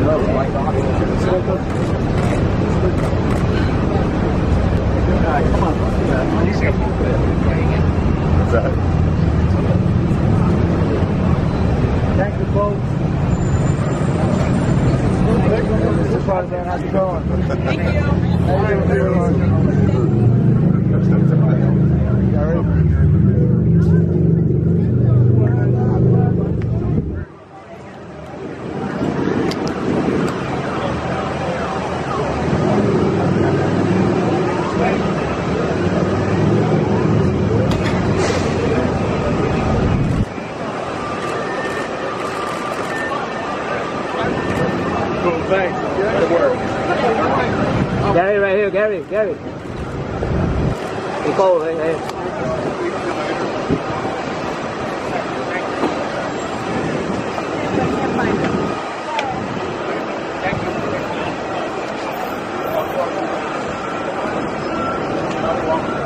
What's that? Thank you, folks. How's it going? Thank you. Thanks. Good work. Gary, right here, Gary. Nicole, right here. Thank you.